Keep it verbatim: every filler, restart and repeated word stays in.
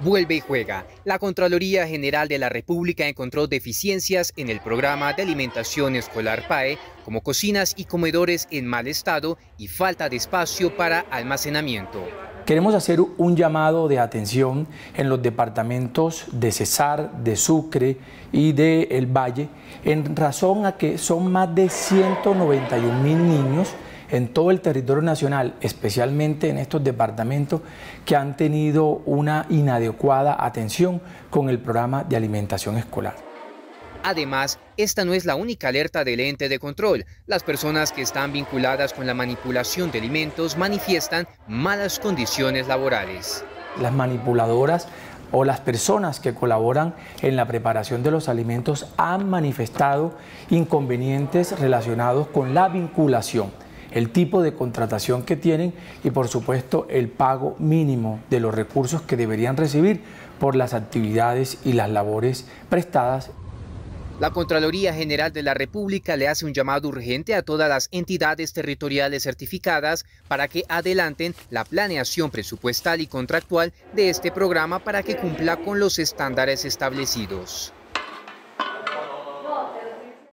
Vuelve y juega. La Contraloría General de la República encontró deficiencias en el programa de alimentación escolar P A E, como cocinas y comedores en mal estado y falta de espacio para almacenamiento. Queremos hacer un llamado de atención en los departamentos de Cesar, de Sucre y de El Valle, en razón a que son más de ciento noventa y un mil niños en todo el territorio nacional, especialmente en estos departamentos, que han tenido una inadecuada atención con el programa de alimentación escolar. Además, esta no es la única alerta del ente de control. Las personas que están vinculadas con la manipulación de alimentos manifiestan malas condiciones laborales. Las manipuladoras o las personas que colaboran en la preparación de los alimentos han manifestado inconvenientes relacionados con la vinculación, el tipo de contratación que tienen y, por supuesto, el pago mínimo de los recursos que deberían recibir por las actividades y las labores prestadas. La Contraloría General de la República le hace un llamado urgente a todas las entidades territoriales certificadas para que adelanten la planeación presupuestal y contractual de este programa para que cumpla con los estándares establecidos.